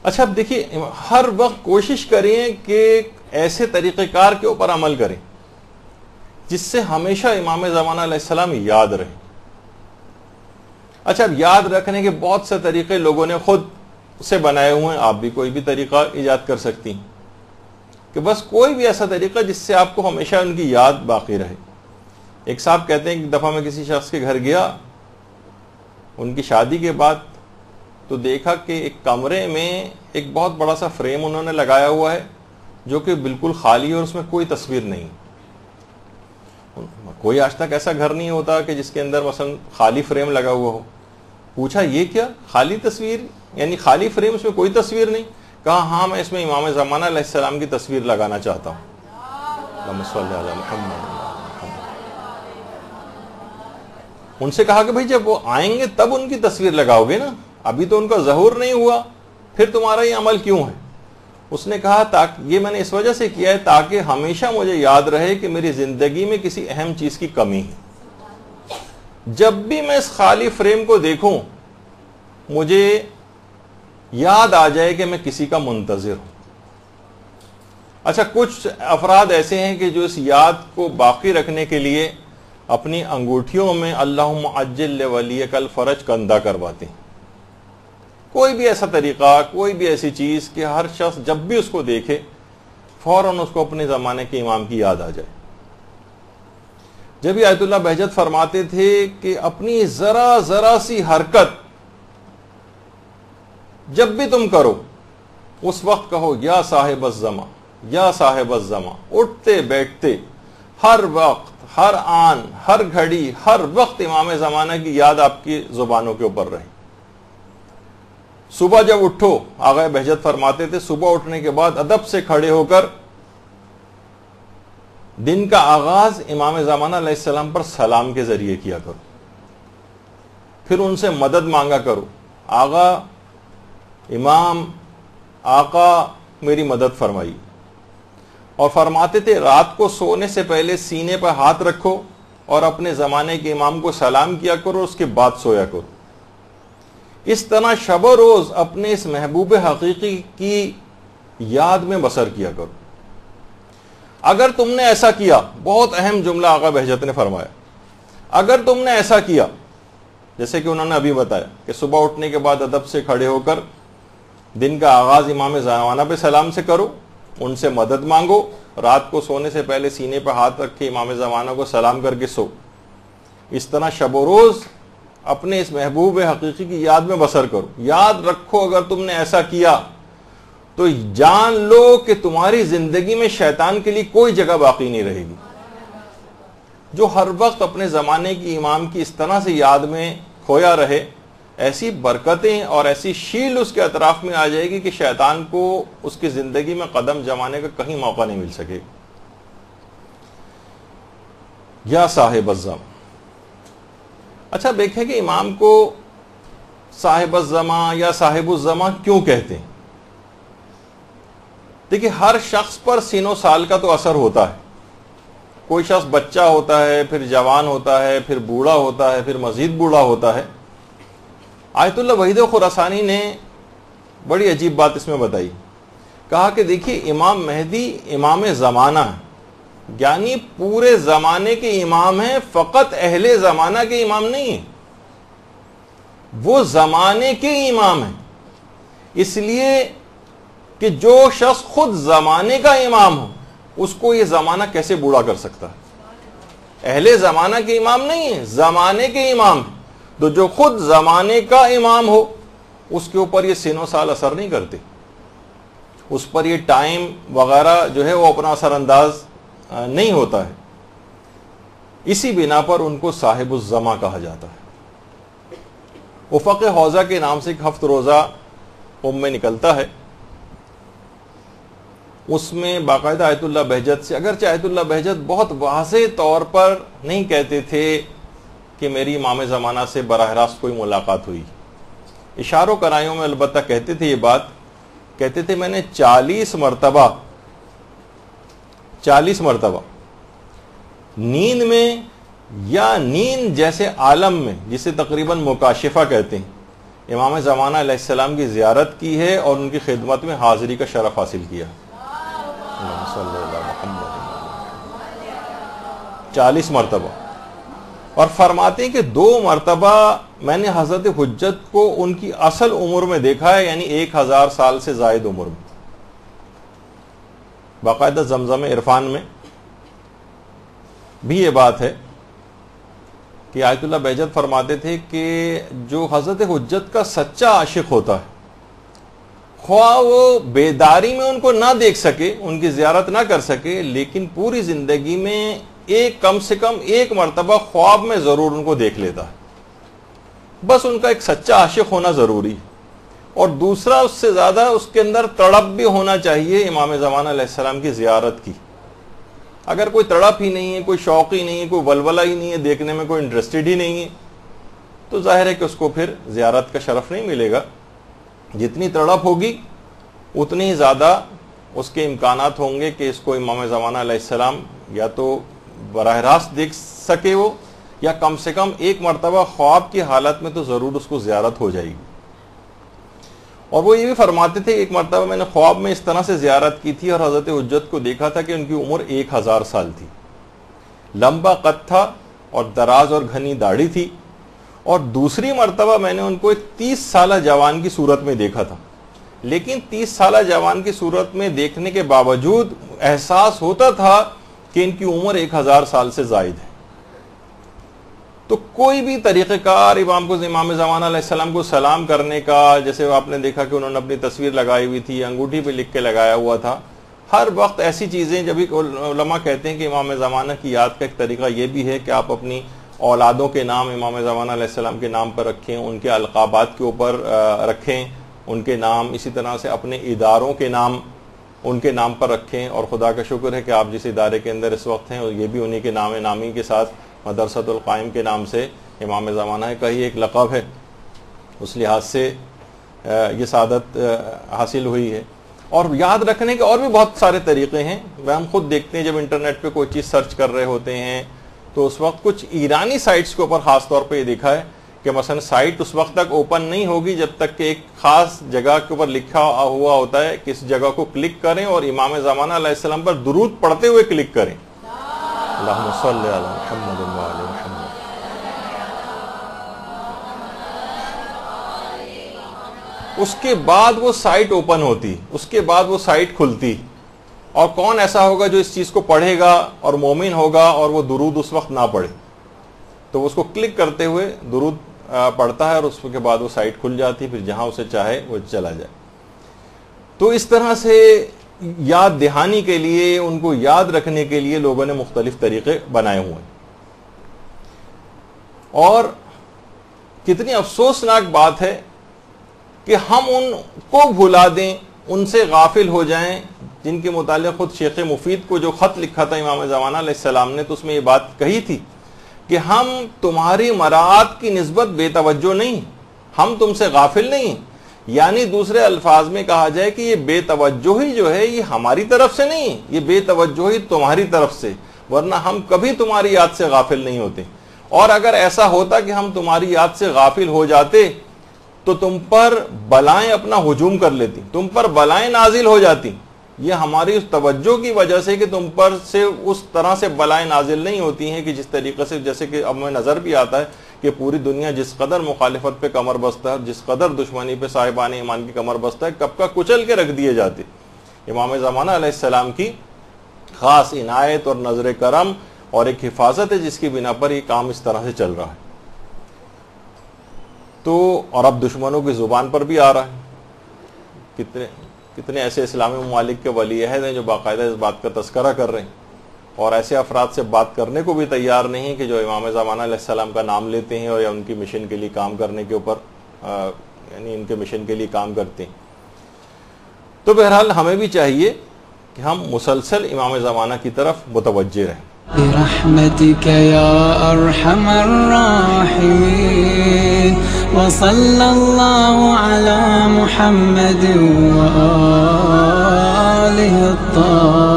اچھا اب دیکھیے، ہر وقت کوشش کریں کہ ایسے طریقہ کار کے اوپر عمل کریں جس سے ہمیشہ امام زمانہ علیہ السلام یاد رہے. اچھا اب یاد رکھنے کے بہت سے طریقے لوگوں نے خود سے بنائے ہوئے ہیں، آپ بھی کوئی بھی طریقہ ایجاد کر سکتی ہیں کہ بس کوئی بھی ایسا طریقہ جس سے آپ کو ہمیشہ ان کی یاد باقی رہے. ایک صاحب کہتے ہیں کہ ایک دفعہ میں کسی شخص کے گھر گیا ان کی شادی کے بعد، تو دیکھا کہ ایک کمرے میں ایک بہت بڑا سا فریم انہوں نے لگایا ہوا ہے جو کہ بالکل خالی ہے اور اس میں کوئی تصویر نہیں. کوئی آج تک ایسا گھر نہیں ہوتا کہ جس کے اندر مثلا خالی فریم لگا ہوا ہو. پوچھا یہ کیا خالی تصویر، یعنی خالی فریم، اس میں کوئی تصویر نہیں؟ کہا ہاں میں اس میں امام زمانہ علیہ السلام کی تصویر لگانا چاہتا ہوں. اللہم صلی علی محمد. ان سے کہا کہ بھئی جب وہ آئیں گے تب ان کی تصویر لگاؤ گے نا، ابھی تو ان کا ظہور نہیں ہوا، پھر تمہارا یہ عمل کیوں ہے؟ اس نے کہا یہ میں نے اس وجہ سے کیا ہے تاکہ ہمیشہ مجھے یاد رہے کہ میری زندگی میں کسی اہم چیز کی کمی ہے. جب بھی میں اس خالی فریم کو دیکھوں مجھے یاد آ جائے کہ میں کسی کا منتظر ہوں. اچھا کچھ افراد ایسے ہیں کہ جو اس یاد کو باقی رکھنے کے لیے اپنی انگوٹھیوں میں اللہم عجل لولیک الفرج کندہ کرواتے ہیں. کوئی بھی ایسا طریقہ، کوئی بھی ایسی چیز کہ ہر شخص جب بھی اس کو دیکھے فوراً اس کو اپنے زمانے کے امام کی یاد آ جائے. جب آیت اللہ بہجت فرماتے تھے کہ اپنی ذرا سی حرکت جب بھی تم کرو اس وقت کہو یا صاحب الزمان، یا صاحب الزمان، اٹھتے بیٹھتے ہر وقت، ہر آن، ہر گھڑی، ہر وقت امام زمانہ کی یاد آپ کی زبانوں کے اوپر رہے. صبح جب اٹھو، آغا بہجت فرماتے تھے صبح اٹھنے کے بعد ادب سے کھڑے ہو کر دن کا آغاز امام زمانہ علیہ السلام پر سلام کے ذریعے کیا کرو، پھر ان سے مدد مانگا کرو. آغا، امام، آقا میری مدد فرمائی. اور فرماتے تھے رات کو سونے سے پہلے سینے پر ہاتھ رکھو اور اپنے زمانے کے امام کو سلام کیا کرو، اس کے بعد سویا کرو. اس طرح شب و روز اپنے اس محبوب حقیقی کی یاد میں بسر کیا کرو. اگر تم نے ایسا کیا، بہت اہم جملہ آقا بہجت نے فرمایا، اگر تم نے ایسا کیا جیسے کہ انہوں نے ابھی بتایا کہ صبح اٹھنے کے بعد ادب سے کھڑے ہو کر دن کا آغاز امام زمانہ پہ سلام سے کرو، ان سے مدد مانگو، رات کو سونے سے پہلے سینے پہ ہاتھ رکھ کے امام زمانہ کو سلام کر کے سو، اس طرح شب و روز اپنے اس محبوب حقیقی کی یاد میں بسر کرو. یاد رکھو اگر تم نے ایسا کیا تو جان لو کہ تمہاری زندگی میں شیطان کے لیے کوئی جگہ باقی نہیں رہے گی. جو ہر وقت اپنے زمانے کی امام کی اس طرح سے یاد میں کھویا رہے، ایسی برکتیں اور ایسی شیل اس کے اطراف میں آ جائے گی کہ شیطان کو اس کی زندگی میں قدم جمانے کا کہیں موقع نہیں مل سکے. یا صاحب الزمان. اچھا دیکھیں کہ امام کو صاحب الزمان یا صاحب الزمان کیوں کہتے ہیں؟ دیکھیں ہر شخص پر سین و سال کا تو اثر ہوتا ہے. کوئی شخص بچہ ہوتا ہے، پھر جوان ہوتا ہے، پھر بوڑھا ہوتا ہے، پھر مزید بوڑھا ہوتا ہے. آیت اللہ وحید خراسانی نے بڑی عجیب بات اس میں بتائی. کہا کہ دیکھیے امام مہدی امام زمانہ ہے، یعنی پورے زمانے کے امام ہیں، فقط اہل زمانہ کے امام نہیں ہیں، وہ زمانے کے امام ہیں. اس لیے کہ جو شخص خود زمانے کا امام ہو اس کو یہ زمانہ کیسے بوڑھا کر سکتا ہے؟ اہل زمانہ کے امام نہیں ہیں، زمانے کے امام ہیں. تو جو خود زمانے کا امام ہو اس کے اوپر یہ سین و سال اثر نہیں کرتے، اس پر یہ ٹائم وغیرہ جو ہے وہ اپنا اثر انداز نہیں ہوتا ہے. اسی بنا پر ان کو صاحب الزمان کہا جاتا ہے. افق حوضہ کے نام سے ایک ہفت روزہ میں نکلتا ہے، اس میں باقاعدہ آیت اللہ بہجت سے، اگرچہ آیت اللہ بہجت بہت واضح طور پر نہیں کہتے تھے کہ میری امام زمانہ سے براہ راست کوئی ملاقات ہوئی، اشاروں کرائیوں میں البتہ کہتے تھے یہ بات. کہتے تھے میں نے 40 مرتبہ نیند میں یا نیند جیسے عالم میں، جسے تقریباً مکاشفہ کہتے ہیں، امام زمانہ علیہ السلام کی زیارت کی ہے اور ان کی خدمت میں حاضری کا شرف حاصل کیا. 40 مرتبہ. اور فرماتے ہیں کہ 2 مرتبہ میں نے حضرت حجت کو ان کی اصل عمر میں دیکھا ہے، یعنی 1000 سال سے زائد عمر میں. باقاعدہ زمزم عرفان میں بھی یہ بات ہے کہ آیت اللہ بہجت فرماتے تھے کہ جو حضرت حجت کا سچا عاشق ہوتا ہے، خواہ وہ بیداری میں ان کو نہ دیکھ سکے، ان کی زیارت نہ کر سکے، لیکن پوری زندگی میں کم سے کم 1 مرتبہ خواب میں ضرور ان کو دیکھ لیتا ہے. بس ان کا ایک سچا عاشق ہونا ضروری ہے. اور دوسرا اس سے زیادہ اس کے اندر تڑپ بھی ہونا چاہیے امام زمانہ علیہ السلام کی زیارت کی. اگر کوئی تڑپ ہی نہیں ہے، کوئی شوق ہی نہیں ہے، کوئی ولولہ ہی نہیں ہے، دیکھنے میں کوئی انٹرسٹڈ ہی نہیں ہے، تو ظاہر ہے کہ اس کو پھر زیارت کا شرف نہیں ملے گا. جتنی تڑپ ہوگی اتنی ہی زیادہ اس کے امکانات ہوں گے کہ اس کو امام زمانہ علیہ السلام یا تو براہ راست دیکھ سکے وہ، یا کم سے کم 1 مرتبہ خواب کی حالت میں تو ضرور اس کو زیارت ہو جائے گی. اور وہ یہ بھی فرماتے تھے 1 مرتبہ میں نے خواب میں اس طرح سے زیارت کی تھی اور حضرت حجت کو دیکھا تھا کہ ان کی عمر 1000 سال تھی، لمبا قد تھا اور دراز اور گھنی داڑھی تھی. اور دوسری مرتبہ میں نے ان کو ایک 30 سالہ جوان کی صورت میں دیکھا تھا، لیکن 30 سالہ جوان کی صورت میں دیکھنے کے باوجود احساس ہوتا تھا کہ ان کی عمر 1000 سال سے زائد ہے. تو کوئی بھی طریقہ کار امام زمانہ علیہ السلام کو سلام کرنے کا، جیسے آپ نے دیکھا کہ انہوں نے اپنی تصویر لگائی ہوئی تھی، انگوٹھی پہ لکھ کے لگایا ہوا تھا، ہر وقت ایسی چیزیں. جب علماء کہتے ہیں کہ امام زمانہ کی یاد کا ایک طریقہ یہ بھی ہے کہ آپ اپنی اولادوں کے نام امام زمانہ علیہ السلام کے نام پر رکھیں، ان کے القابات کے اوپر رکھیں ان کے نام، اسی طرح سے اپنے اداروں کے نام ان کے نام پر رکھیں. اور خدا کا شکر ہے کہ آپ جس ادارے کے اندر اس وقت ہیں یہ بھی انہی کے نام نامی کے ساتھ مدرسۃ القائم کے نام سے امام زمانہ کا ہی ایک لقب ہے. اس لحاظ سے یہ سعادت حاصل ہوئی ہے. اور یاد رکھنے کے اور بھی بہت سارے طریقے ہیں. ہم خود دیکھتے ہیں جب انٹرنیٹ پہ کوئی چیز سرچ کر رہے ہوتے ہیں تو اس وقت کچھ ایرانی سائٹس کے اوپر خاص طور پہ یہ دیکھا ہے کہ مثلا سائٹ اس وقت تک اوپن نہیں ہوگی جب تک کہ ایک خاص جگہ کے اوپر لکھا ہوا ہوتا ہے کہ اس جگہ کو کلک کریں اور امام زمانہ علیہ السلام پر درود پڑھتے ہوئے کلک کریں. اللہم صلی علی محمد و علی محمد. اس کے بعد وہ سائٹ اوپن ہوتی، اس کے بعد وہ سائٹ کھلتی. اور کون ایسا ہوگا جو اس چیز کو پڑھے گا اور مومن ہوگا اور وہ درود اس وقت نہ پڑھے؟ تو اس کو کلک کرتے ہوئے درود پڑھتا ہے اور اس کے بعد وہ سائٹ کھل جاتی، پھر جہاں اسے چاہے وہ چلا جائے. تو اس طرح سے یاد دہانی کے لیے، ان کو یاد رکھنے کے لیے لوگوں نے مختلف طریقے بنائے ہوئے ہیں. اور کتنی افسوسناک بات ہے کہ ہم ان کو بھلا دیں، ان سے غافل ہو جائیں جن کے متعلق خود شیخ مفید کو جو خط لکھا تھا امام زمانہ علیہ السلام نے، تو اس میں یہ بات کہی تھی کہ ہم تمہاری مراعات کی نسبت بے توجہ نہیں، ہم تم سے غافل نہیں. یعنی دوسرے الفاظ میں کہا جائے کہ یہ بے توجہی جو ہے یہ ہماری طرف سے نہیں، یہ بے توجہی تمہاری طرف سے، ورنہ ہم کبھی تمہاری یاد سے غافل نہیں ہوتے. اور اگر ایسا ہوتا کہ ہم تمہاری یاد سے غافل ہو جاتے تو تم پر بلائیں اپنا ہجوم کر لیتی، تم پر بلائیں نازل ہو جاتی. یہ ہماری اس توجہ کی وجہ سے کہ تم پر سے اس طرح سے بلائیں نازل نہیں ہوتی ہیں کہ جس طریقے سے، جیسے کہ اب میں نظر بھی آتا ہے کہ پوری دنیا جس قدر مخالفت پہ کمر بستہ ہے، جس قدر دشمنی پہ صاحبان ایمان کی کمر بستہ ہے، کب کا کچل کے رکھ دیے جاتے. امام زمانہ علیہ السلام کی خاص عنایت اور نظر کرم اور ایک حفاظت ہے جس کی بنا پر یہ کام اس طرح سے چل رہا ہے. تو اور اب دشمنوں کی زبان پر بھی آ رہا ہے. کتنے ایسے اسلامی ممالک کے ولی عہد ہیں جو باقاعدہ اس بات کا تذکرہ کر رہے ہیں اور ایسے افراد سے بات کرنے کو بھی تیار نہیں ہیں کہ جو امام زمانہ علیہ السلام کا نام لیتے ہیں اور یا ان کی مشن کے لیے کام کرنے کے اوپر یعنی ان کے مشن کے لیے کام کرتے ہیں. تو بہرحال ہمیں بھی چاہیے کہ ہم مسلسل امام زمانہ کی طرف متوجہ رہیں. برحمتك يا أرحم الراحمين وصلى الله على محمد وآله الطاهرين.